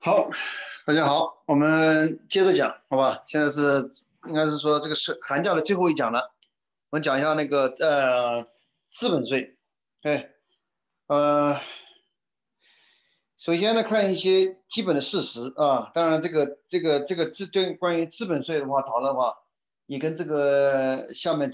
好，大家好，我们接着讲，好吧？现在是应该是说这个是寒假的最后一讲了，我们讲一下那个资本税。对，呃，首先呢看一些基本的事实啊，当然这个对关于资本税的话讨论的话，也跟这个下面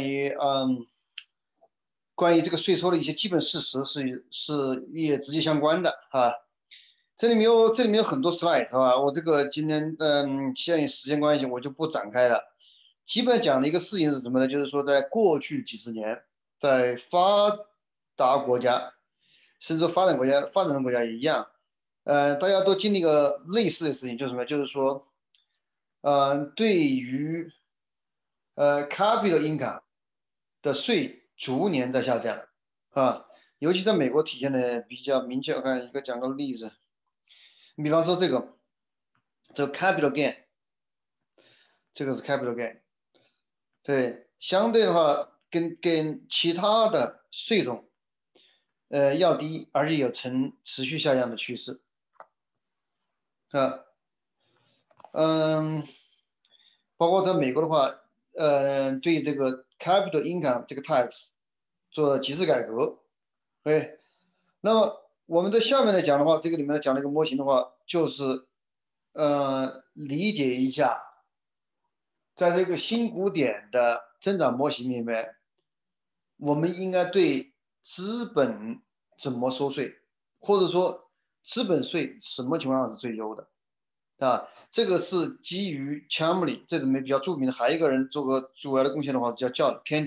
关于这个税收的一些基本事实是也直接相关的啊。这里面有很多 slide 是吧？我这个今天限于时间关系，我就不展开了。基本讲的一个事情是什么呢？就是说，在过去几十年，在发达国家，甚至发展中国家也一样，大家都经历过类似的事情，就是什么？就是说，对于capital income 的税逐年在下降啊，尤其在美国体现的比较明确。我看讲个例子，你比方说这个 capital gain，这个是 capital gain，对，相对的话跟其他的税种要低，而且有持续下降的趋势啊。嗯，包括在美国的话，对这个 capital income 这个 tax 做了几次改革。对，那么我们在下面来讲的话，这个里面讲了一个模型的话，就是理解一下，在这个新古典的增长模型里面，我们应该对资本怎么收税，或者说资本税什么情况下是最优的啊？这个是基于 Chambly 这里面比较著名的，还有一个人做过主要的贡献的话是叫 Ken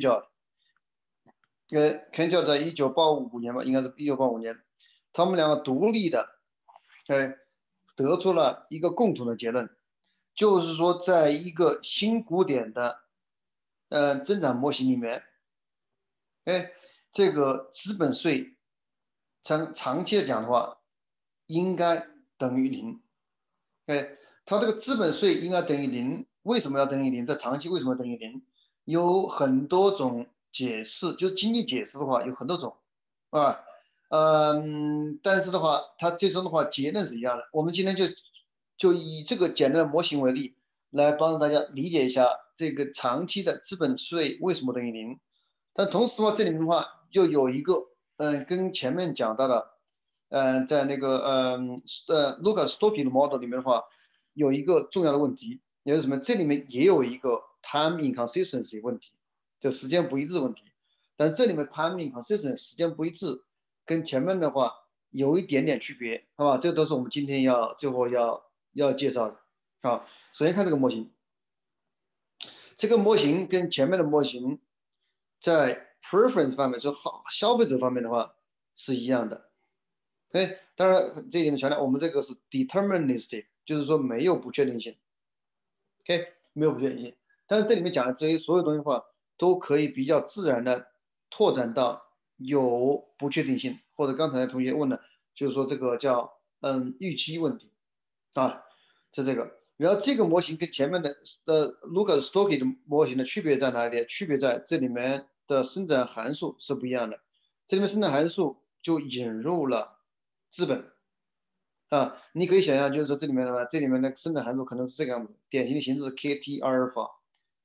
Judd，Ken Judd 在1985年吧，应该是1985年，他们两个独立的，得出了一个共同的结论，就是说，在一个新古典的增长模型里面，哎，这个资本税长期的讲的话，应该等于零。哎，它这个资本税应该等于零，为什么要等于零？在长期为什么等于零？有很多种解释，就是经济解释的话有很多种，啊，但是的话，它最终的话结论是一样的。我们今天就以这个简单的模型为例，来帮助大家理解一下这个长期的资本税为什么等于零。但同时的话，这里面的话就有一个，跟前面讲到的，在那个Lucas Story 的 model 里面的话，有一个重要的问题，也是什么？这里面也有一个 time inconsistency 问题，就时间不一致问题。但这里面 time inconsistency 时间不一致，跟前面的话有一点点区别，好吧？这都是我们今天最后要介绍的。好，首先看这个模型，这个模型跟前面的模型在 preference 方面，就消费者方面的话是一样的。哎，当然这一点强调，我们这个是 deterministic，就是说没有不确定性。OK，没有不确定性。但是这里面讲的这些所有东西的话，都可以比较自然的拓展到有不确定性，或者刚才同学问的，就是说这个叫预期问题啊，是这个。然后这个模型跟前面的Lucas Story 的模型的区别在哪里？区别在这里面的生产函数是不一样的。这里面生产函数就引入了资本啊，你可以想象，就是说这里面的话，这里面的生产函数可能是这个样子，典型的形式是 kt 阿尔法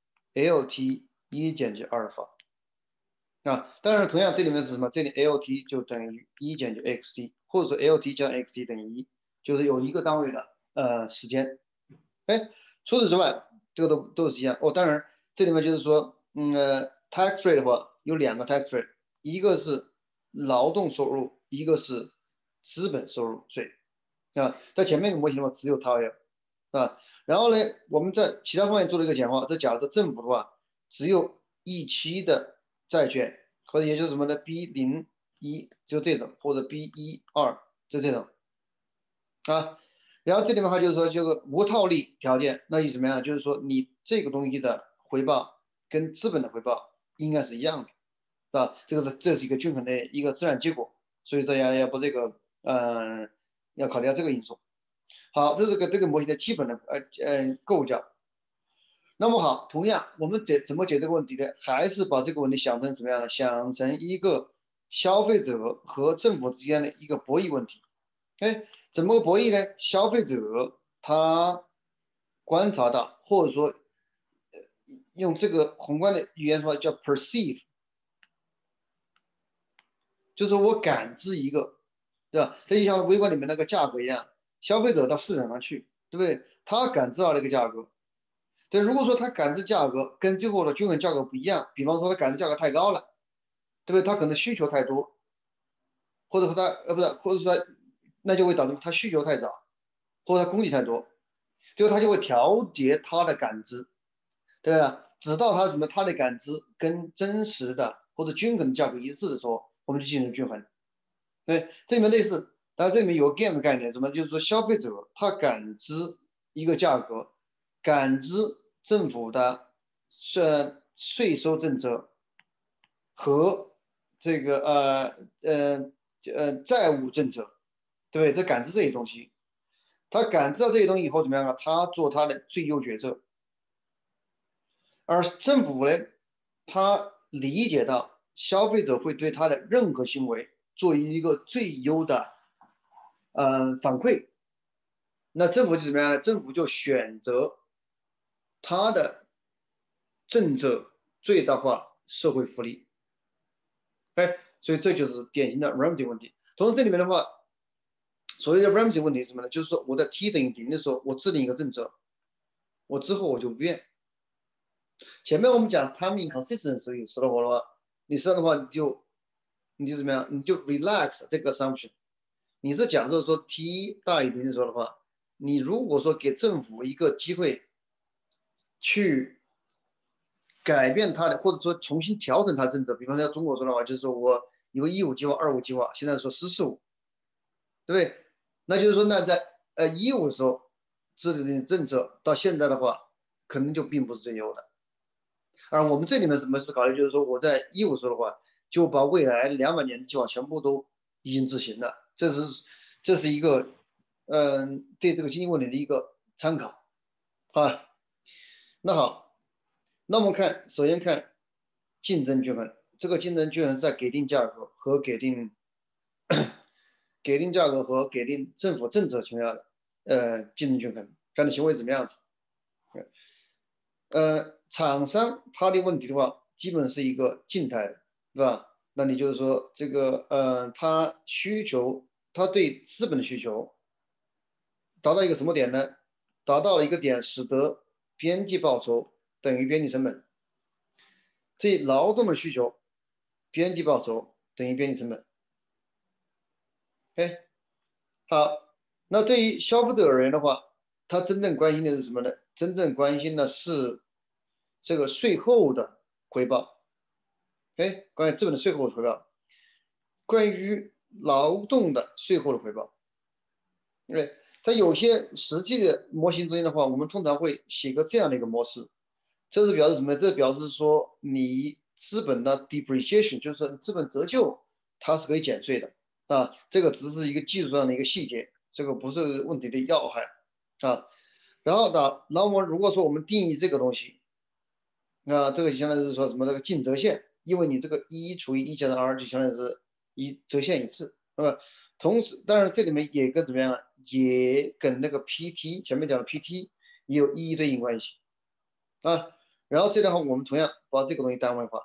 lt 一减去阿尔法啊。当然，同样这里面是什么？这里 lt 就等于一减去 xt，或者说 lt 加 xt 等于一，就是有一个单位的时间。哎，除此之外，这个都是一样哦。当然，这里面就是说，tax rate 的话有两个 tax rate，一个是劳动收入，一个是资本收入税。啊，在前面的模型的话只有 tire 啊，然后呢，我们在其他方面做了一个简化。这假设政府的话只有一期的债券，或者也就是什么呢？B01就这种，或者 B12就这种啊。然后这里面的话就是说，这个无套利条件，那就怎么样？就是说你这个东西的回报跟资本的回报应该是一样的，啊，这是一个均衡的一个自然结果，所以大家要把这个要考虑到这个因素。好，这是这个模型的基本的构架。那么好，同样我们怎么解这个问题呢？还是把这个问题想成什么样的？想成一个消费者和政府之间的一个博弈问题哎，怎么个博弈呢？消费者他观察到，或者说，用这个宏观的语言说叫 perceive，就是我感知一个，对吧？这就像微观里面那个价格一样，消费者到市场上去，对不对？他感知到那个价格，对，如果说他感知价格跟最后的均衡价格不一样，比方说他感知价格太高了，对不对？他可能需求太多，或者说他不是，或者说他那就会导致他需求太少，或者他供给太多，最后他就会调节他的感知，对吧？直到他什么他的感知跟真实的或者均衡的价格一致的时候，我们就进行均衡。对，这里面类似，当然这里面有个 game 的概念，什么？就是说消费者他感知一个价格，感知政府的税收政策和这个债务政策，对不对？这感知这些东西，他感知到这些东西以后怎么样啊？他做他的最优决策，而政府呢，他理解到消费者会对他的任何行为做一个最优的反馈，那政府就怎么样呢？政府就选择他的政策最大化社会福利。哎，所以这就是典型的 remedy 问题。同时这里面的话，所谓的 remedy 问题是什么呢？就是说我在 t 等于零的时候，我制定一个政策，我之后我就不变。前面我们讲 time inconsistency 时候的话，你实际上的话你就怎么样？你就 relax 这个 assumption。你是假设说 t 大于零的时候的话，你如果说给政府一个机会去改变它的，或者说重新调整它的政策，比方说中国说的话，就是说我有1.5计划、2.5计划，现在说10.4.5，对不对？那就是说，那在1.5的时候制定的政策，到现在的话，可能就并不是最优的。而我们这里面什么是考虑，就是说我在1.5时候的话，就把未来200年的计划全部都已经执行了，这是一个对这个经济问题的一个参考啊。那好，那我们看，首先看竞争均衡，这个竞争均衡是在给定价格和给定价格和给定政府政策情况下的竞争均衡，看你行为怎么样子。厂商他的问题的话，基本是一个静态的，对吧？那你就是说这个他需求，他对资本的需求达到一个什么点呢？达到了一个点，使得边际报酬等于边际成本。对劳动的需求，边际报酬等于边际成本。哎，好，那对于消费者而言的话，他真正关心的是什么呢？真正关心的是这个税后的回报。哎，关于资本的税后的回报，关于劳动的税后的回报。哎，在有些实际的模型之间的话，我们通常会写个这样的一个模式，这是表示什么？这表示说你资本的 depreciation，就是资本折旧，它是可以减税的啊。这个只是一个技术上的一个细节，这个不是问题的要害啊。然后呢，那我们如果说我们定义这个东西，那这个就相当于是说什么？这个净折现，因为你这个1除以1加上 r 就相当于是折现一次，是吧？同时，当然这里面也跟怎么样啊？也跟那个 PT 前面讲的 PT 也有一对应关系啊。然后这样的话，我们同样把这个东西单位化，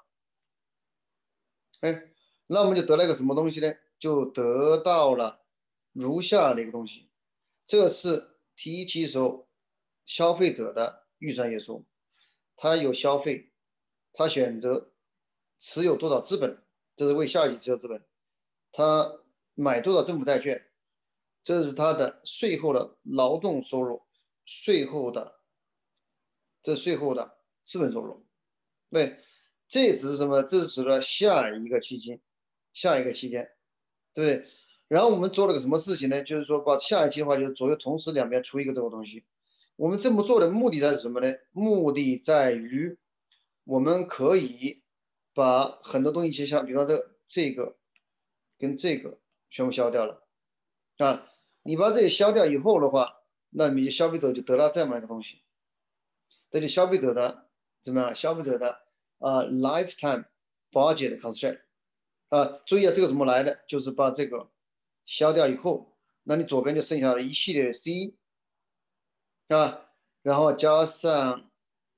哎，那我们就得了一个什么东西呢？就得到了如下的一个东西，这是提起时候消费者的预算约束，他有消费，他选择持有多少资本，这是为下一期持有资本，他买多少政府债券，这是他的税后的劳动收入，税后的税后的资本收入，对，这只是什么？这是指的下一个期间，下一个期间，对不对？然后我们做了个什么事情呢？就是说把下一期的话，就是左右同时两边出一个这个东西。我们这么做的目的在是什么呢？目的在于我们可以把很多东西切像，比方说这个跟这个全部消掉了啊。你把这些消掉以后的话，那你消费者就得到这么一个东西，这就消费者的怎么样？消费者的lifetime budget constraint 啊，注意啊，这个怎么来的？就是把这个消掉以后， 那你左边就剩下了一系列的 C 啊，然后加上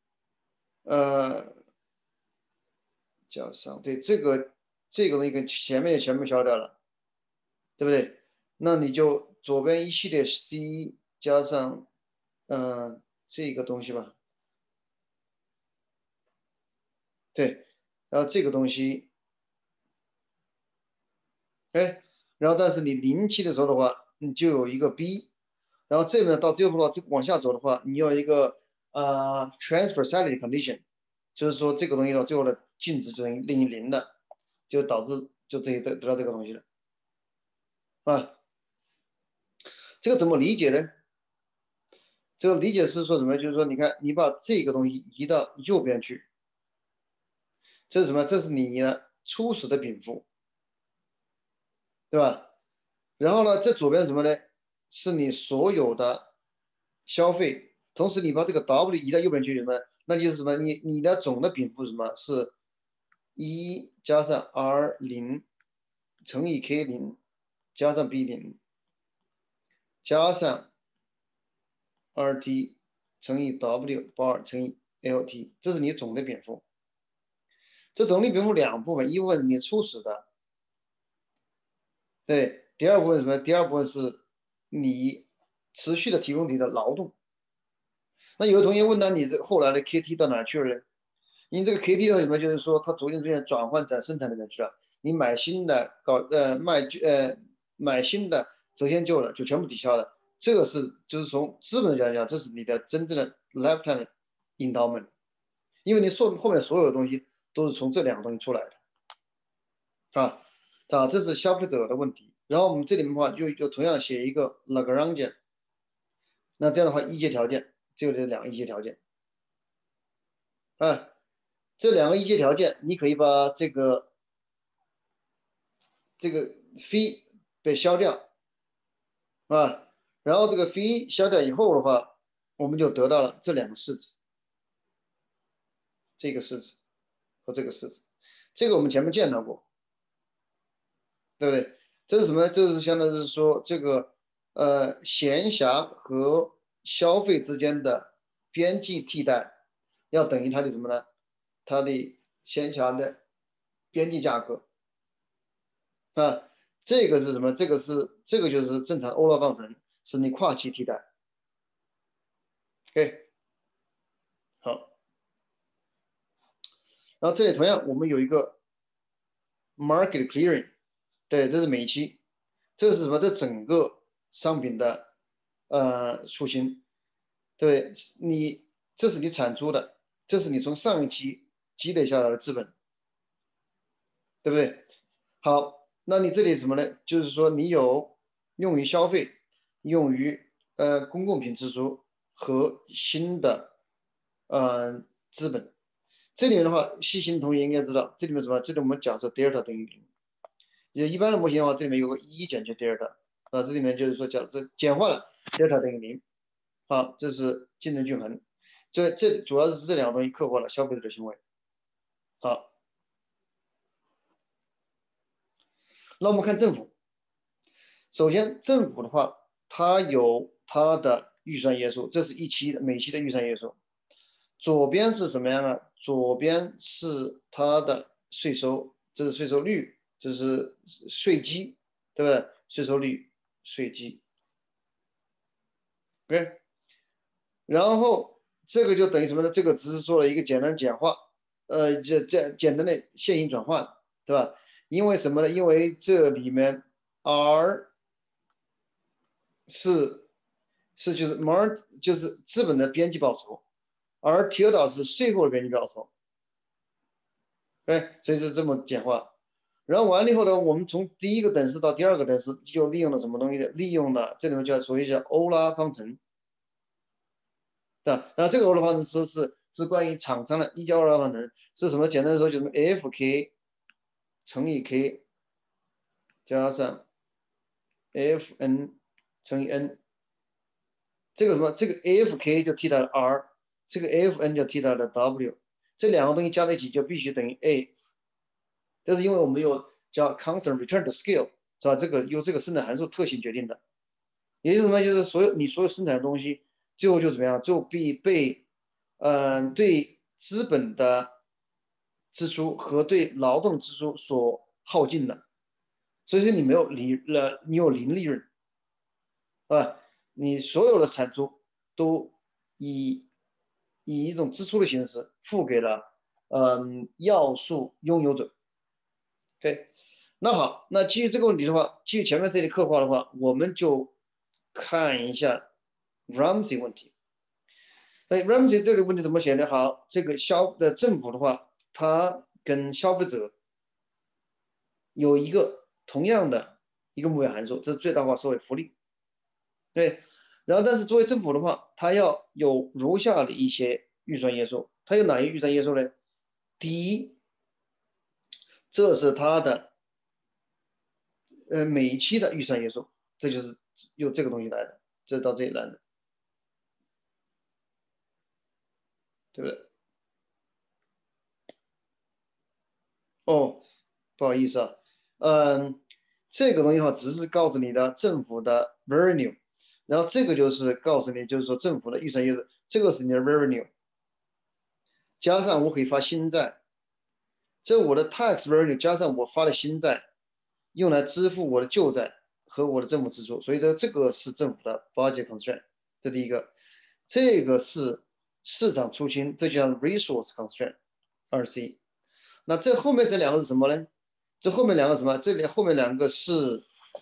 对这个东西跟前面的全部消掉了，对不对？那你就左边一系列 C 加上这个东西吧，对，然后这个东西，哎，然后但是你07的时候的话，你就有一个 B，然后这边到最后的话，这个往下走的话，你要一个transfer salary condition，就是说这个东西到最后的净值就等于0的，就导致就这得到这个东西了啊。这个怎么理解呢？这个理解是说什么？就是说，你看，你把这个东西移到右边去，这是什么？这是你的初始的禀赋，对吧？然后呢，这左边什么呢？是你所有的消费，同时你把这个 W 移到右边去，什么？那就是什么？你的总的禀赋是什么？是1加上 R0乘以 K0加上 B0加上 RT乘以 W 乘以 LT，这是你总的禀赋。这总的禀赋两部分，一部分是你初始的，对，第二部分是什么？第二部分是你持续的提供你的劳动。那有的同学问到你这后来的 KT 到哪去了呢？你这个 KT 的什么？就是说它逐渐转换在生产里面去了。你买新的买新的折现旧的就全部抵消了。这个是就是从资本的角度讲，这是你的真正的 lifetime endowment，因为你后面所有的东西都是从这两个东西出来的。啊这是消费者的问题。然后我们这里面的话就同样写一个 Lagrange， 那这样的话一阶条件，这两个一阶条件啊，这两个一阶条件，你可以把这个phi 被消掉啊，然后这个 phi 消掉以后的话，我们就得到了这两个式子，这个式子和这个式子，这个我们前面见到过，对不对？这是什么？这是相当于是说这个闲暇和消费之间的边际替代要等于它的什么呢？它的闲暇的边际价格啊，这个是什么？这个就是正常的欧罗方程，是你跨期替代。OK，好，然后这里同样我们有一个 market clearing， 对，这是每期，这是什么？这整个商品的出清，对这是你产出的，这是你从上一期积累下来的资本，对不对？好，那你这里什么呢？就是说你有用于消费、用于公共品支出和新的资本。这里面的话，细心同学应该知道，这里面什么？这里我们假设 delta 等于0。也一般的模型的话，这里面有个1减去 delta 啊，这里面就是说假设简化了 delta 等于0。好，这是竞争均衡。这主要是这两个东西刻画了消费者的行为。好，那我们看政府。首先，政府的话，它有它的预算约束，这是每期的预算约束。左边是什么样的？左边是它的税收，这是税收率，这是税基，对不对？税收率、税基。对，然后这个就等于什么呢？这个只是做了一个简单简化，这简单的线性转换，对吧？因为什么呢？因为这里面 R 就是 就是资本的边际报酬，而 tilde 是税后的边际报酬，对，所以是这么简化。然后完了以后呢，我们从第一个等式到第二个等式就利用了什么东西呢？利用了这里面叫所谓叫欧拉方程，对吧？然后这个欧拉方程说是关于厂商的1加欧拉方程是什么？简单的说就是 Fk 乘以 K 加上 Fn 乘以 N，这个什么？这个 Fk 就替代了 R， 这个 Fn 就替代了 W， 这两个东西加在一起就必须等于 A。这是因为我们有叫 constant return to scale， 是吧？这个由这个生产函数特性决定的。 也就是什么？就是所有生产的东西，最后就怎么样？就被对资本的支出和对劳动支出所耗尽了。所以说你没有你有零利润，啊，你所有的产出都以一种支出的形式付给了要素拥有者。OK，那好，那基于这个问题的话，基于前面这里刻画的话，我们就看一下 Ramsey 问题。所以 Ramsey 这个问题怎么写呢？好，这个政府的话，它跟消费者有一个同样的一个目标函数，这是最大化社会福利。对，然后但是作为政府的话，它要有如下的一些预算约束，它有哪些预算约束呢？第一，这是它的每一期的预算约束，这就是由这个东西来的，这是到这里来的，对不对？哦，不好意思啊，这个东西的话只是告诉你的政府的 revenue，然后这个就是告诉你，就是说政府的预算约束，这个是你的 revenue，加上我可以发新债，这我的 tax revenue 加上我发的新债，用来支付我的旧债和我的政府支出，所以这个是政府的 budget constraint，这第一个，这个是市场出清，这就叫 resource constraint，2C。那这后面这两个是什么呢？这后面两个什么？这里后面两个是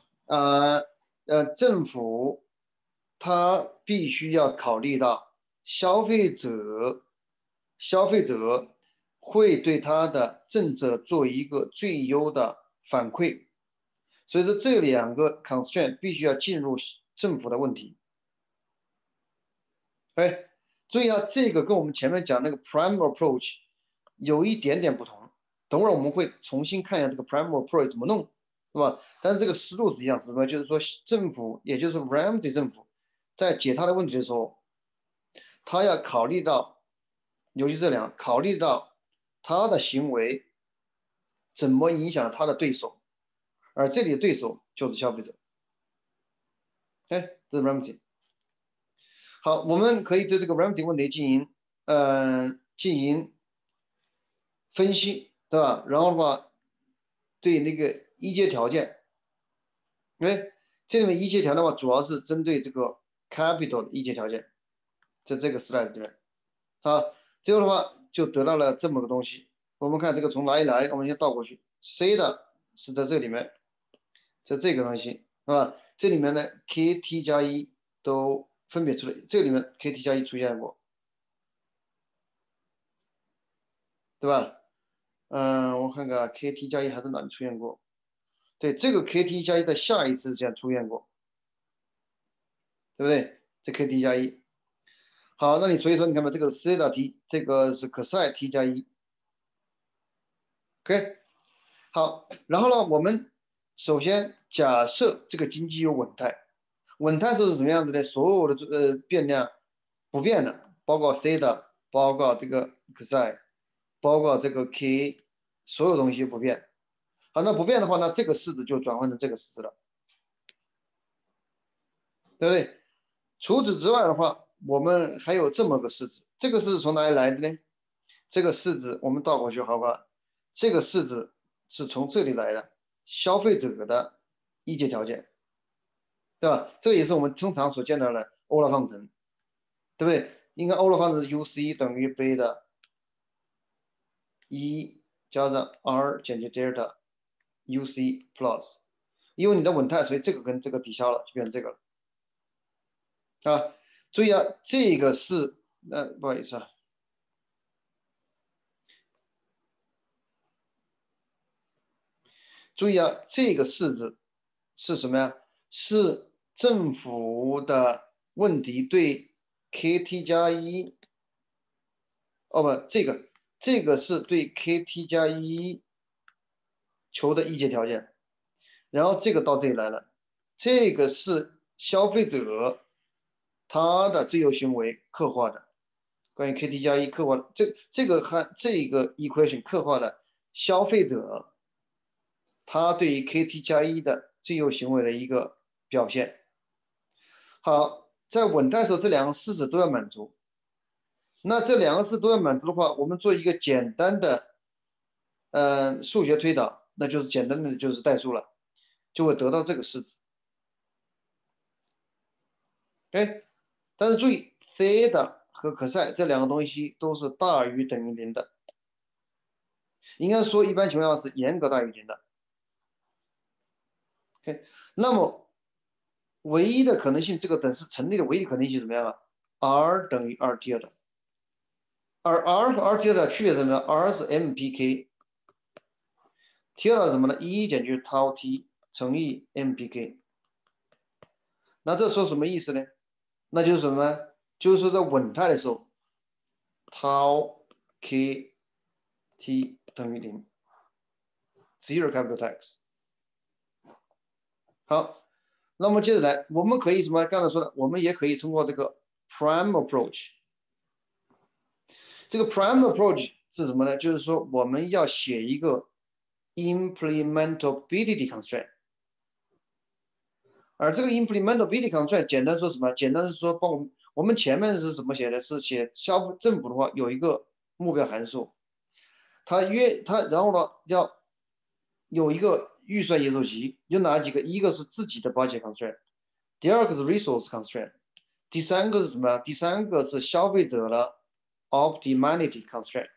政府他必须要考虑到消费者会对他的政策做一个最优的反馈，所以说这两个 constraint 必须要进入政府的问题。哎，注意啊，这个跟我们前面讲那个 prime approach 有一点点不同。等会儿我们会重新看一下这个 prime approach 怎么弄，是吧？但是这个思路是一样，什么？就是说政府，也就是 Ramsey 政府，在解他的问题的时候，他要考虑到，尤其这两个，考虑到他的行为怎么影响他的对手，而这里的对手就是消费者。哎，这是 Ramsey。好，我们可以对这个 Ramsey 问题进行分析，对吧？然后的话，对那个一阶条件，哎，这里面一阶条件的话，主要是针对这个 capital 的一阶条件，在这个 slide 里面。好，最后的话就得到了这么个东西。我们看这个从哪里来，我们先倒过去。C 的是在这里面，在这个东西，是吧？这里面呢，KT 加一都分别出来，这里面 KT 加一出现过，对吧？我看看 KT 加一还在哪里出现过？对，这个 KT 加一在下一次这样出现过，对不对？这 KT 加一。好，那你所以说你看吧，这个是 C 的 T，这个是可赛 T 加一，OK。好，然后呢，我们首先假设这个经济有稳态，稳态是什么样子呢？所有的变量不变的，包括 C 的，包括这个 cos，包括这个 K，所有东西不变。好，那不变的话，那这个式子就转换成这个式子了，对不对？除此之外的话，我们还有这么个式子，这个式子从哪里来的呢？这个式子我们倒过去好吧？这个式子是从这里来的，消费者的一阶条件，对吧？这也是我们通常所见到的欧拉方程，对不对？应该欧拉方程是 UC 等于贝塔1加上 R 减去 delta UC plus，因为你在稳态，所以这个跟这个抵消了，就变成这个了啊。注意啊，这个是不好意思啊，注意啊，这个式子是什么呀？是政府的问题对 KT 加一，哦不，这个是对 KT 加一求的一阶条件，然后这个到这里来了，这个是消费者他的自由行为刻画的，关于 KT 加一刻画的，这个和这个 equation 刻画的消费者他对于 KT 加一的自由行为的一个表现。 好，在稳态的时候，这两个式子都要满足。那这两个式都要满足的话，我们做一个简单的数学推导，那就是简单的就是代数了，就会得到这个式子。OK， 但是注意 theta 和 cos 这两个东西都是大于等于0的，应该说一般情况下是严格大于0的。OK， 那么唯一的可能性，这个等式成立的唯一的可能性是怎么样啊 ？r 等于2 θ，而 r 和2 θ 的区别是什么呢 ？r 是 mpk， θ 是什么呢？1减去 tau t 乘以 mpk。那这说什么意思呢？那就是什么？就是说在稳态的时候 ，tau k t 等于0 ，0 capital X。好，那么接着来，我们可以什么？刚才说的，我们也可以通过这个 prime approach。这个 prime approach 是什么呢？就是说我们要写一个 implementability constraint。而这个 implementability constraint 简单说什么？简单是说，帮我们前面是怎么写的？是写政府的话有一个目标函数，然后呢要有一个预算接受集，有哪几个？一个是自己的 budget constraint， 第二个是 resource constraint， 第三个是什么？第三个是消费者的 optimality constraint。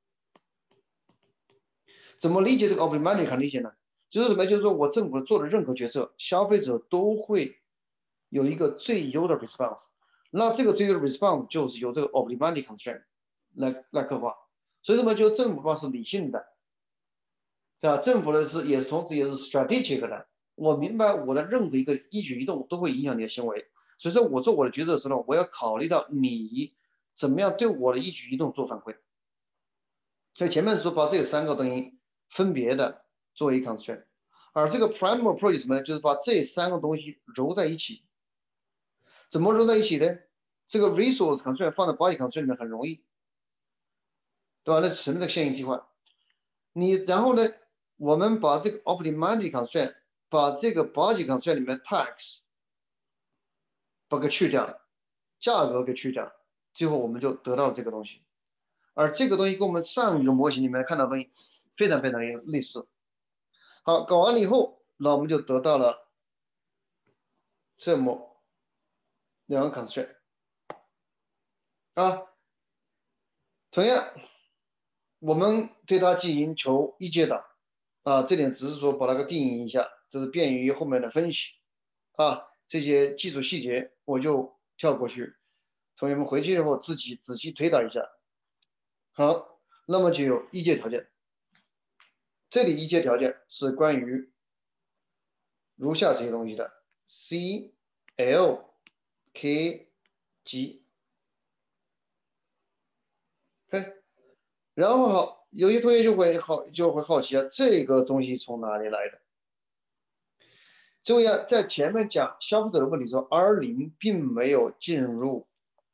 怎么理解这个 optimality condition 呢？就是什么？就是说我政府做的任何决策，消费者都会有一个最优的 response。那这个最优的 response 就是由这个 optimality constraint 来刻画。所以什么？就政府的话是理性的，是吧？政府的同时也是 strategic 的。我明白我的任何一个一举一动都会影响你的行为，所以说我做我的决策的时候，我要考虑到你怎么样对我的一举一动做反馈。所以前面说把这三个东西分别的作为 constraint， 而这个 prime approach 什么呢？就是把这三个东西揉在一起。怎么揉在一起呢？这个 resource constraint 放在 budget constraint 里面很容易，对吧？那什么叫线性替换？然后呢，我们把这个 optimality constraint 把这个 budget constraint 里面 tax 把它去掉，价格给去掉，最后我们就得到了这个东西。而这个东西跟我们上一个模型里面看到的东西非常非常类似。好，搞完了以后，那我们就得到了这么两个 constraint 啊。同样，我们对它进行求一阶档啊，这点只是说把那个定义一下，这是便于后面的分析啊。这些技术细节我就跳过去，同学们回去以后自己仔细推导一下。好，那么就有一阶条件，这里一阶条件是关于如下这些东西的 C L K G。OK，然后好，有些同学就会好奇啊，这个东西从哪里来的？注意啊，在前面讲消费者的问题时候，R0并没有进入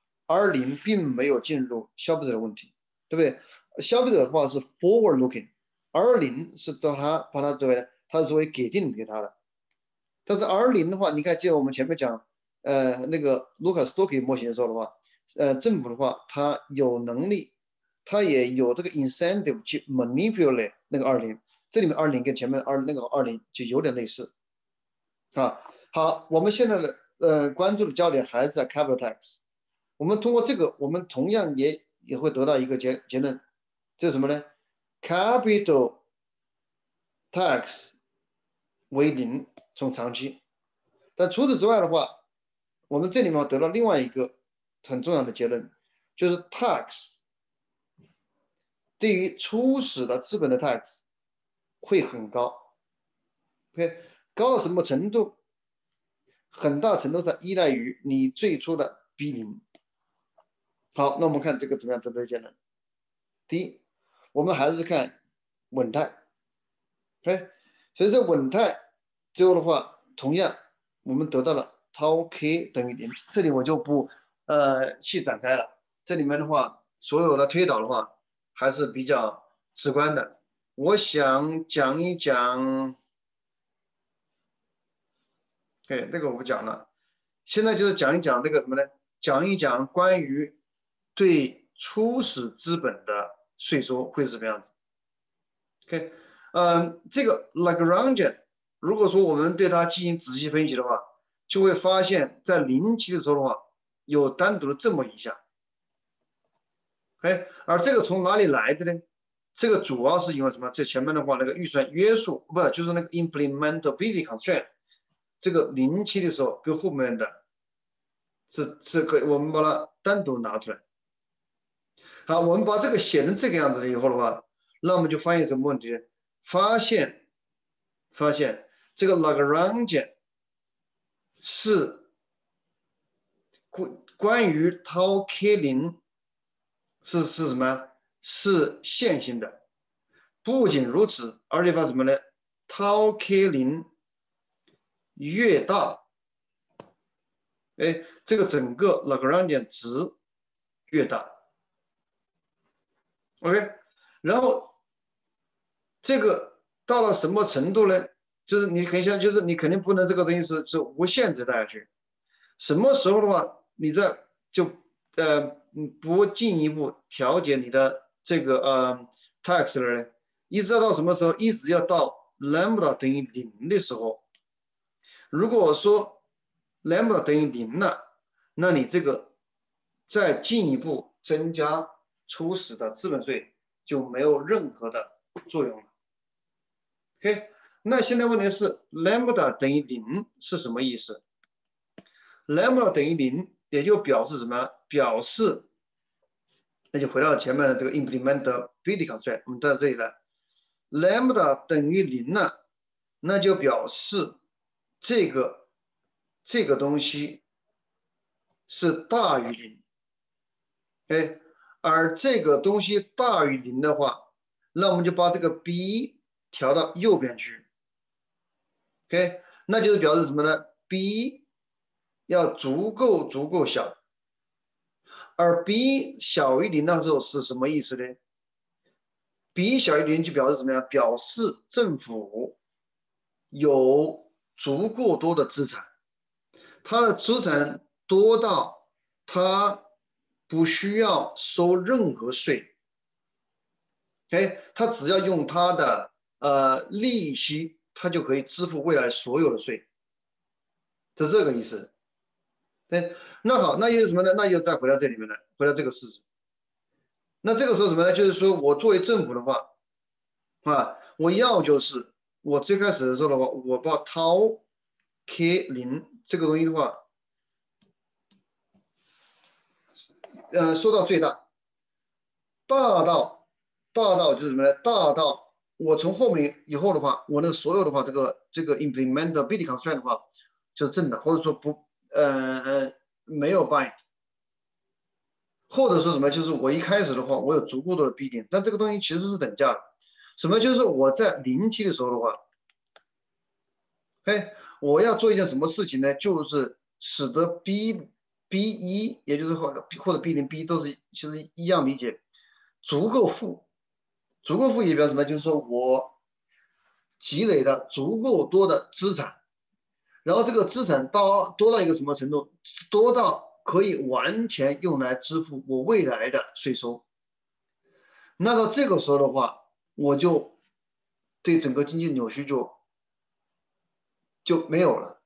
消费者的问题，对不对？消费者的话是 forward looking，R0是把它作为给定给他的。但是 R0的话，你看，记得我们前面讲，那个 Lucas Story 模型的时候的话，政府的话，它有能力，它也有这个 incentive 去 manipulate 那个20，这里面20跟前面那个20就有点类似，啊。好，我们现在的关注的焦点还是在 capital tax。我们通过这个，我们同样也会得到一个结论，这是什么呢 ？capital tax 为0，从长期。但除此之外的话，我们这里面得到另外一个很重要的结论，就是 tax 对于初始的资本的 tax 会很高。OK， 高到什么程度？很大程度上依赖于你最初的 B0。好，那我们看这个怎么样得到结论？第一，我们还是看稳态。OK， 所以这稳态最后的话，同样我们得到了 tau k 等于0，这里我就不细展开了。这里面的话，所有的推导的话还是比较直观的。我想讲一讲，对，这个我不讲了。 现在就是讲一讲这个什么呢？讲一讲关于对初始资本的税收会是什么样子。OK， 这个 Lagrangian， 如果说我们对它进行仔细分析的话，就会发现，在零期的时候的话，有单独的这么一项。而这个从哪里来的呢？这个主要是因为什么？这前面的话，那个预算约束不就是那个 implementability constraint， 这个零期的时候跟后面的是可以，我们把它单独拿出来。好，我们把这个写成这个样子了以后的话，那我们就发现什么问题？发现这个 Lagrangian 是关于 tau k0是什么？是线性的。不仅如此，而且发什么呢 ？tau k0越大，这个整个 Lagrangian 值越大。OK， 然后这个到了什么程度呢？就是你可以想，就是你肯定不能这个东西是无限制带下去。什么时候的话，你这就不进一步调节你的这个tax 了呢？一直到什么时候？一直要到 lambda 等于0的时候。如果说 lambda 等于0了，那你这个再进一步增加初始的资本税就没有任何的作用了。OK， 那现在问题是 lambda 等于0是什么意思？ lambda 等于0，也就表示什么？表示，那就回到前面的这个 implementability constraint， 我们在这里了。lambda 等于0了，那就表示这个东西是大于0，而这个东西大于0的话，那我们就把这个 b 调到右边去。OK， 那就是表示什么呢 ？b 要足够小，而 b 小于0的时候是什么意思呢 ？b 小于0就表示什么呀？表示政府有足够多的资产，它的资产多到它不需要收任何税，它只要用它的利息，它就可以支付未来所有的税，是这个意思。那好，那又是什么呢？那又再回到这里面来，回到这个事实。那这个时候什么呢？就是说我作为政府的话，我要就是我最开始的时候的话，我把 tau k0这个东西的话，缩到最大，大到就是什么呢？大到我从后面以后的话，我那所有的话，这个 implementability constraint 的话，就是正的，或者说不没有 bind， 或者说什么，就是我一开始的话，我有足够多的 b 点，但这个东西其实是等价的。什么？就是我在零期的时候的话，我要做一件什么事情呢？就是使得 B1，也就是或者 B0、B 都是其实一样理解，足够富。足够富也表示什么？就是说我积累了足够多的资产，然后这个资产多到一个什么程度？多到可以完全用来支付我未来的税收。那到这个时候的话，我就对整个经济扭曲就没有了。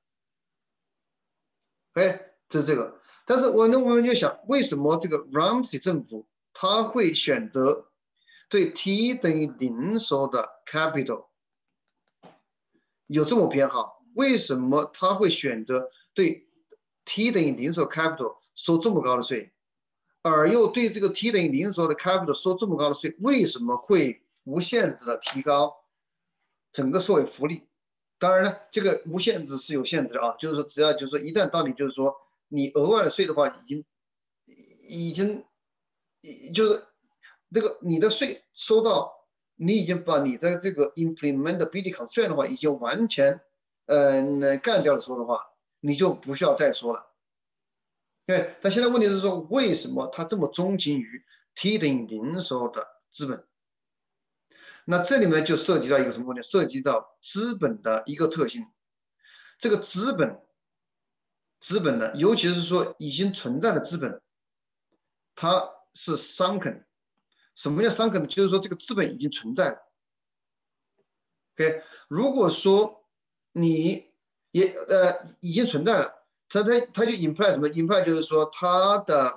这是这个。但是我们就想，为什么这个 Ramsey 政府他会选择对 t 等于0时候的 capital 有这么偏好？为什么他会选择对 t 等于0时候 capital 收这么高的税，而又对这个 t 等于0时候的 capital 收这么高的税？为什么会无限制的提高整个社会福利？当然呢，这个无限制是有限制的啊，就是说只要就是说一旦到你就是说你额外的税的话，已经就是这个你的税收到，你已经把你的这个 implementability constraint 的话，已经完全干掉的时候的话，你就不需要再说了。但现在问题是说，为什么他这么钟情于 t 等于0时候的资本？那这里面就涉及到一个什么问题？涉及到资本的一个特性。这个资本资本呢，尤其是说已经存在的资本，它是 sunken。什么叫 sunken？就是说这个资本已经存在了。OK， 如果说你也已经存在了，它就 imply 什么 ？imply 就是说它的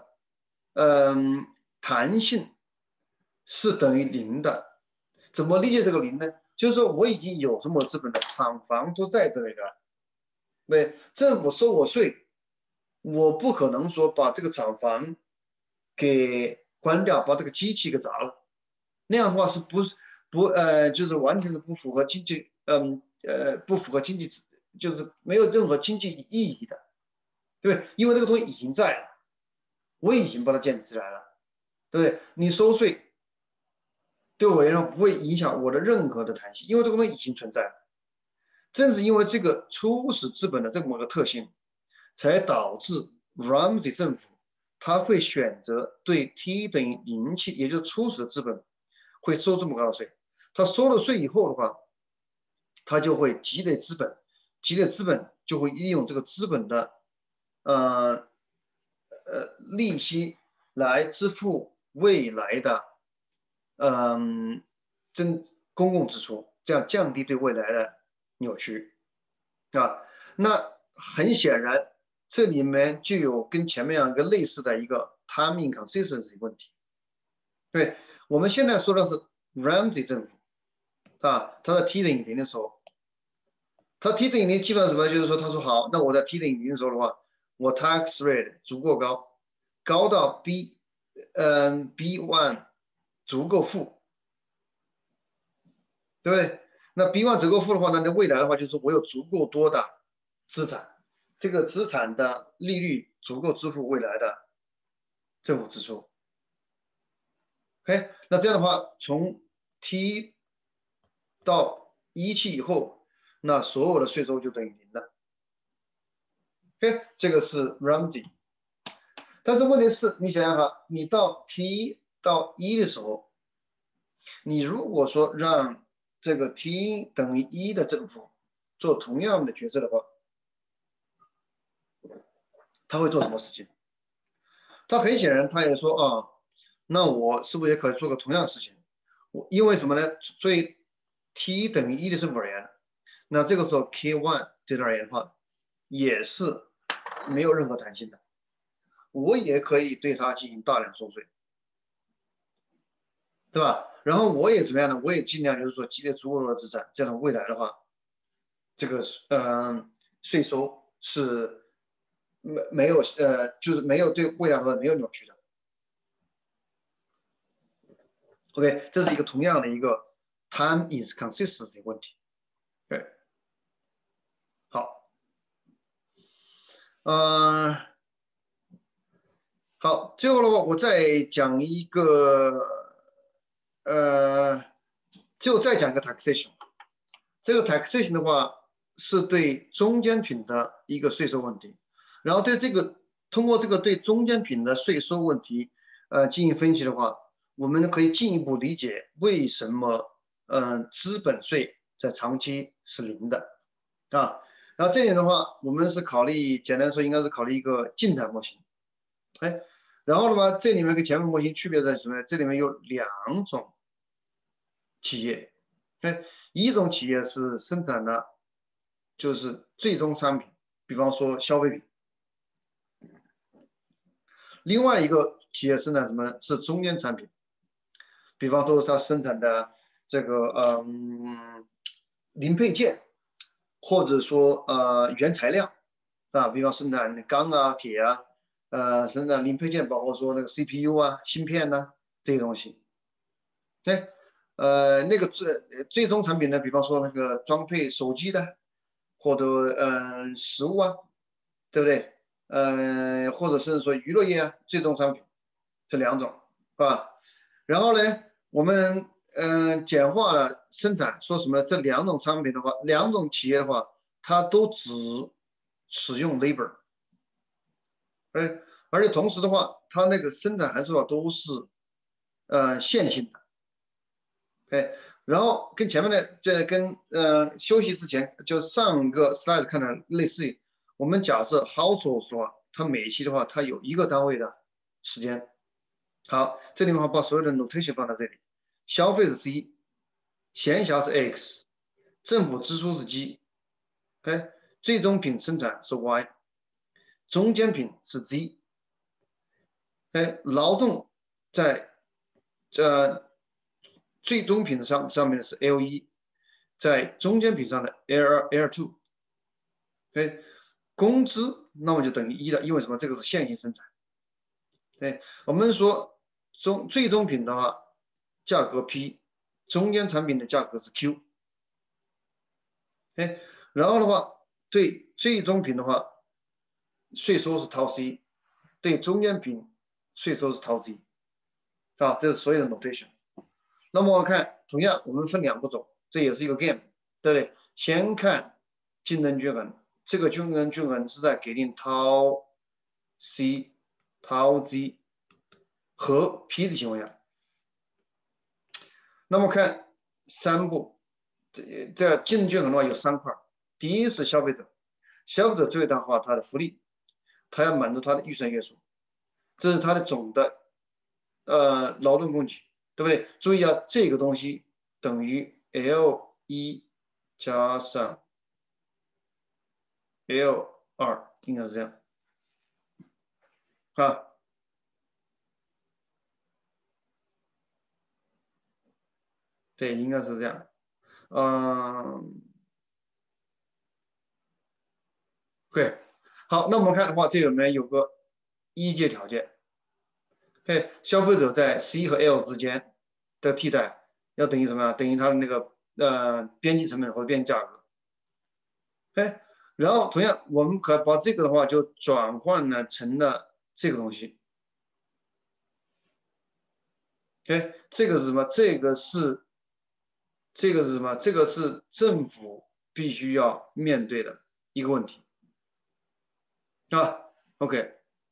弹性是等于零的。怎么理解这个零呢？就是说我已经有这么资本的，厂房都在这里了，对，政府收我税，我不可能说把这个厂房给关掉，把这个机器给砸了，那样的话是就是完全是不符合经济不符合经济，就是没有任何经济意义的，对不对？因为这个东西已经在了，我已经把它建立起来了，对不对？你收税对我来说不会影响我的任何的弹性，因为这个东西已经存在了。正是因为这个初始资本的这么个特性，才导致 Ramsey 政府他会选择对 T 等于零期，也就是初始的资本，会收这么高的税。他收了税以后的话，他就会积累资本，积累资本就会利用这个资本的利息来支付未来的公共支出，这样降低对未来的扭曲啊。那很显然，这里面就有跟前面一个类似的一个 timing consistency 问题。对，我们现在说的是 Ramsey 政府啊，他在 T 等于零的时候，他 T 等于零基本上什么？就是说，他说好，那我在 T 等于零的时候的话，我 tax rate 足够高，高到 B1 足够负，对不对？那 B1 足够负的话，那未来的话就是我有足够多的资产，这个资产的利率足够支付未来的政府支出。OK， 那这样的话，从 T 到1期以后，那所有的税收就等于零了。OK， 这个是 Ramsey。但是问题是，你想想看，你到 T 到1的时候，你如果说让这个 T 等于1的政府做同样的决策的话，他会做什么事情？他很显然，他也说啊，那我是不是也可以做个同样的事情？因为什么呢？所以 T 等于1的政府而言，那这个时候 K1 对他而言的话，也是没有任何弹性的。我也可以对它进行大量收税，对吧？然后我也怎么样呢？我也尽量就是说积累足够的资产，这样未来的话，这个税收是没有就是没有对未来的没有扭曲的。OK， 这是一个同样的一个 time is consistent 的问题。对，好，好，最后的话我再讲一个就再讲一个 taxation。这个 taxation 的话是对中间品的一个税收问题，然后通过这个对中间品的税收问题进行分析的话，我们可以进一步理解为什么资本税在长期是零的啊。然后这点的话，我们是考虑简单说应该是考虑一个静态模型，哎，然后的话这里面跟前面模型区别在什么呢？这里面有2种企业。一种企业是生产的，就是最终商品，比方说消费品；另外一个企业生产什么呢？是中间产品，比方说它生产的这个零配件，或者说原材料啊，比方生产钢啊、铁啊，生产零配件，包括说那个 CPU 啊、芯片呐、这些东西。对，那个最终产品呢，比方说那个装配手机的，或者食物啊，对不对？或者是说娱乐业啊，最终商品这2种，是吧？然后呢，我们简化了生产，说什么这2种商品的话，2种企业的话，它都只使用 labor， 而且同时的话，它那个生产函数啊都是线性的。然后跟前面的这跟休息之前就上个 slide 看的类似， 我们假设 household 的话，它每期的话，它有1个单位的时间。好，这里的话把所有的 notation 放在这里，消费是 C， 闲暇是 X， 政府支出是 G， OK， 最终品生产是 Y， 中间品是 Z， 劳动在最终品上面的是 L1， 在中间品上的 L2， OK， 工资那么就等于1了，因为什么？这个是线性生产。对，我们说最终品的话，价格 P， 中间产品的价格是 Q， 然后的话，对最终品的话，税收是套 C， 对中间品税收是套 Z， 啊，这是所有的 notation。那么我看，同样我们分2步走，这也是一个 game， 对不对？先看竞争均衡，这个竞争均衡是在给定套 C、套 Z 和 P 的情况下。那么看3步，这竞争均衡的话有3块。第一是消费者，消费者最大化他的福利，他要满足他的预算约束，这是他的总的劳动供给，对不对？注意啊，这个东西等于 L1 加上 L2， 应该是这样啊。对，应该是这样。对，好，那我们看的话，这里面有个一阶条件，消费者在 C 和 L 之间的替代要等于什么？等于它的那个边际成本或者边际价格。然后同样我们可把这个的话就转换了成了这个东西。这个是什么？这个是什么？这个是政府必须要面对的一个问题啊。OK，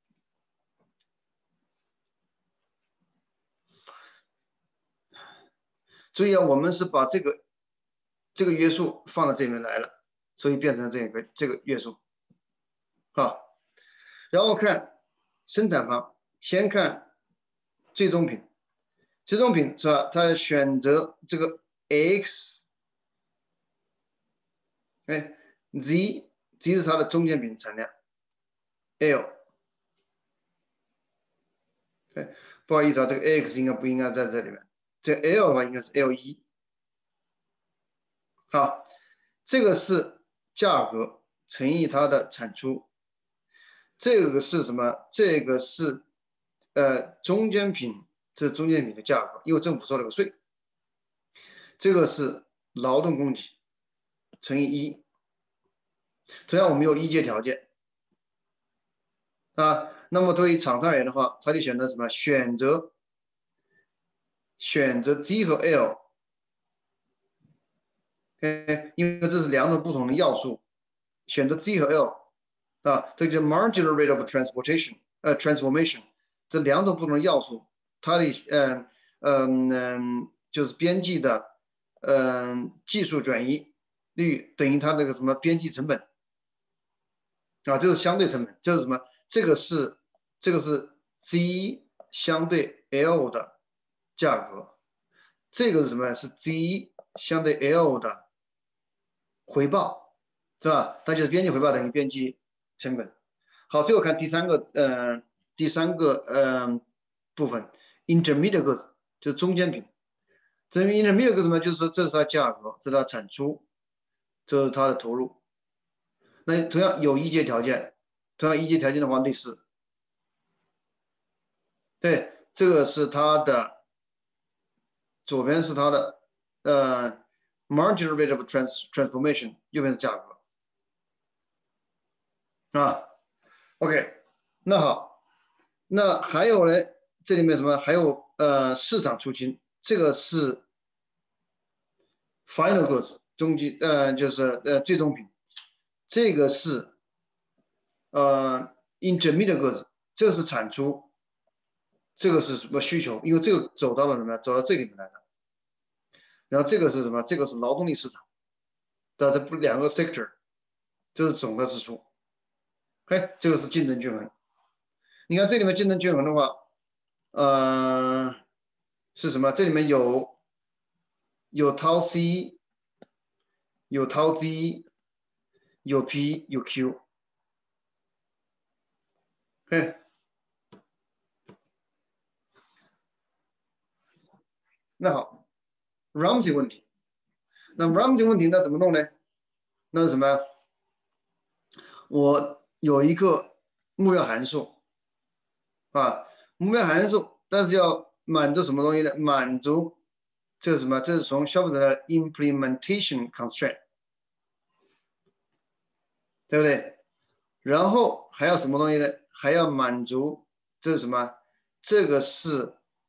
注意啊，我们是把这个约束放到这边来了，所以变成这个约束啊。然后看生产方，先看最终品，最终品是吧？它选择这个 X，Z 是它的中间品产量 L， 不好意思啊，这个 X 不应该在这里面，这个 L 的话应该是 L1。好，这个是价格乘以它的产出，这个是什么？这个是中间品，这是中间品的价格，因为政府收了个税。这个是劳动供给乘以1，同样我们有一阶条件啊。那么对于厂商而言的话，他就选择什么？选择 G 和 L， 因为这是2种不同的要素，选择 G 和 L 啊，这就 marginal rate of transformation， 这2种不同的要素，它的就是边际的技术转移率等于它那个什么边际成本啊，这是相对成本，这是什么？这个是 G 相对 L 的价格，这个是什么？是 G 相对 L 的回报，是吧？它就是边际回报等于边际成本。好，最后看第三个部分 ，intermediate goods 就是中间品。这 intermediate goods 什么？就是说这是它价格，这是它产出，这是它的投入。那同样有一阶条件，同样一阶条件的话类似，对，这个是它的左边是它的marginal rate of transformation， 右边是价格啊。OK， 那好，那还有呢？这里面什么？还有市场出清，这个是 final goods 就是最终品，这个是intermediate goods， 这是产出，这个是什么需求？因为这个走到了什么？走到这里面来的。然后这个是什么？这个是劳动力市场的这2个 sector，这是总的支出。 哎，这个是竞争均衡。你看这里面竞争均衡的话，是什么？这里面有套 C， 有套 Z， 有 P， 有 Q。哎，那好 ，Ramsey 问题。那 Ramsey 问题那怎么弄呢？那是什么？我有一个目标函数啊，目标函数，但是要满足什么东西呢？满足这是什么？这是从 Schauble 的 implementation constraint， 对不对？然后还要什么东西呢？还要满足这是什么？这个是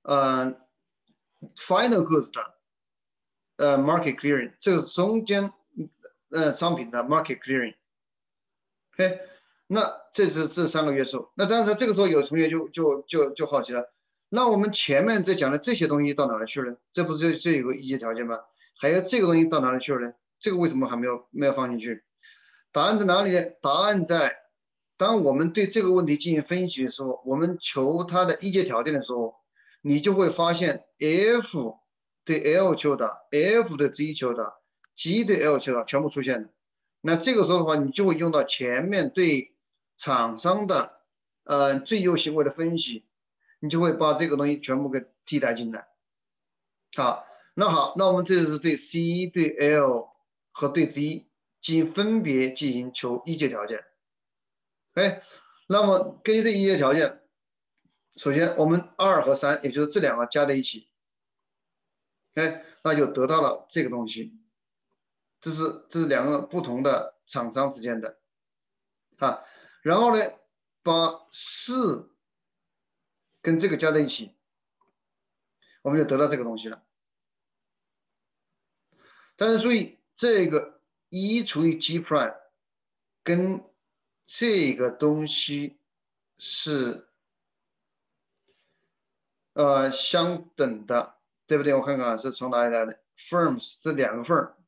final goods 的market clearing， 这个中间商品的 market clearing。OK， 那这是这3个约束。那当然这个时候有同学就好奇了，那我们前面在讲的这些东西到哪里去了？这不是这有个一阶条件吗？还有这个东西到哪里去了呢？这个为什么还没有放进去？答案在哪里呢？答案在当我们对这个问题进行分析的时候，我们求它的一阶条件的时候，你就会发现 F 对 L 求导 ，F 对 Z 求导 ，G 对 L 求导全部出现了。那这个时候的话，你就会用到前面对厂商的最优行为的分析，你就会把这个东西全部给替代进来。好，那我们这是对 C、对 L 和对 Z 分别进行求一阶条件。哎，那么根据这一阶条件，首先我们2和3，也就是这2个加在一起，哎，那就得到了这个东西。这是2个不同的厂商之间的啊。然后呢，把4跟这个加在一起，我们就得到这个东西了。但是注意，这个1除以 G prime 跟这个东西是相等的，对不对？我看看是从哪里来的 ？Firms 这2个份儿，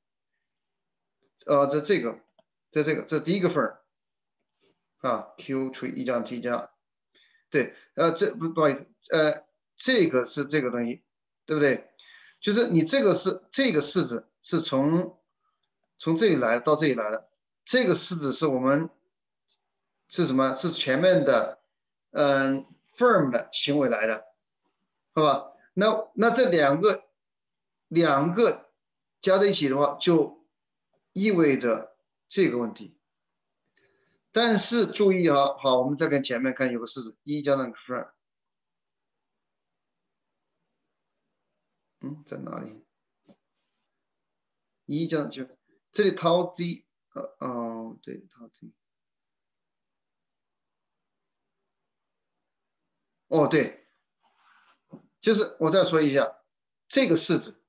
这第一个份儿啊 ，Q 除以1加 T 加，对，这不好意思，这个是这个东西，对不对？就是你这个式子是从这里来到这里来的，这个式子是我们是什么？是前面的firm 的行为来的，好吧？那这两个加在一起的话，就意味着这个问题。但是注意啊，好，我们再看前面看有个式子1加上 firm， 在哪里？1加上就这里套 Z， 对，套 Z， 对，就是我再说一下，这个式子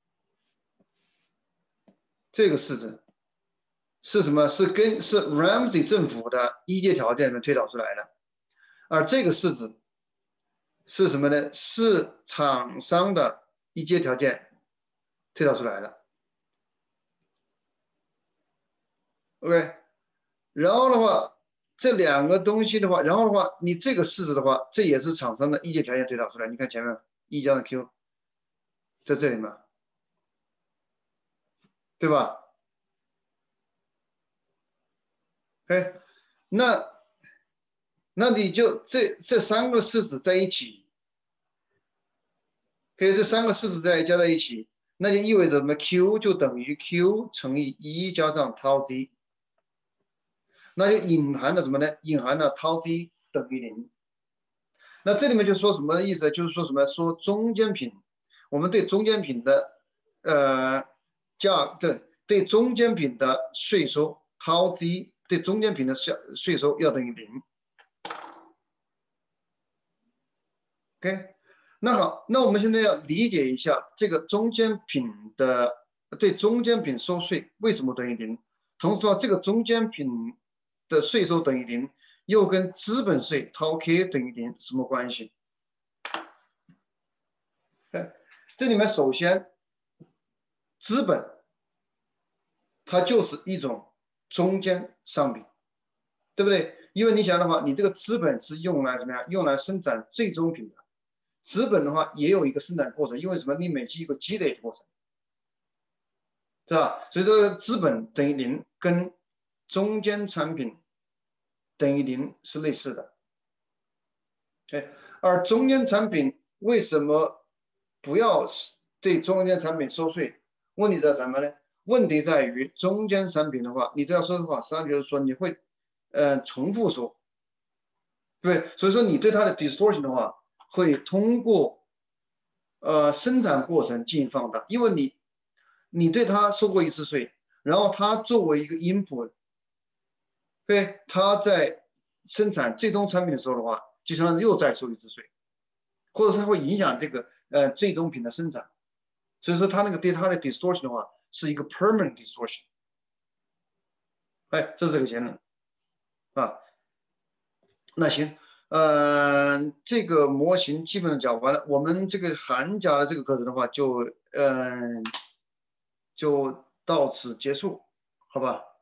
是什么？是Ramsey 政府的一阶条件里面推导出来的，而这个式子是什么呢？是厂商的一阶条件推导出来的。OK， 然后的话，这2个东西的话，然后的话，你这个式子的话，这也是厂商的一阶条件推导出来。你看前面1加上 Q 在这里嘛，对吧？哎，那你就这3个式子在一起，可以这3个式子加在一起，那就意味着什么 ？Q 就等于 Q 乘以1加上套 Z， 那就隐含了什么呢？隐含了套 Z 等于0。那这里面就说什么意思？就是说什么？说中间品，我们对中间品的对中间品的税收套 Z 对中间品的税收要等于0。OK， 那好，那我们现在要理解一下这个中间品的对中间品收税为什么等于0？同时说这个中间品的税收等于0，又跟资本税套 K 等于0什么关系？这里面首先资本它就是一种中间商品，对不对？ 因为你想的话，你这个资本是用来怎么样？用来生产最终品的。资本的话也有一个生产过程，因为什么？你每期一个积累的过程，对吧？所以说资本等于零，跟中间产品等于零是类似的。哎，而中间产品为什么不要对中间产品收税？问题在什么呢？问题在于中间产品的话，你都要说的话，实际上就是说你会重复收，对，所以说你对它的 distortion 的话，会通过生产过程进行放大，因为你对它收过一次税，然后它作为一个 input，对，它在生产最终产品的时候的话，就相当于又再收一次税，或者它会影响这个最终品的生产，所以说它那个对它的 distortion 的话是一个 permanent distortion，哎，这是个结论啊。那行，这个模型基本上讲完了，我们这个寒假的这个课程的话就到此结束，好吧？